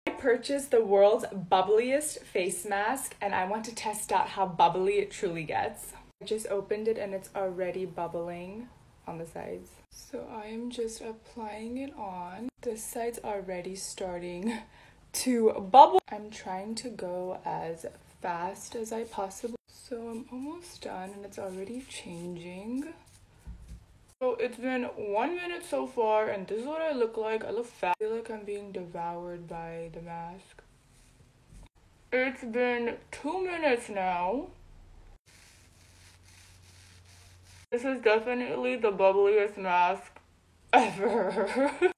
I purchased the world's bubbliest face mask and I want to test out how bubbly it truly gets. I just opened it and it's already bubbling on the sides. So I am just applying it on. The side's already starting to bubble. I'm trying to go as fast as I possibly. So I'm almost done and it's already changing. So it's been 1 minute so far and this is what I look like. I look fat. I feel like I'm being devoured by the mask. It's been 2 minutes now. This is definitely the bubbliest mask ever.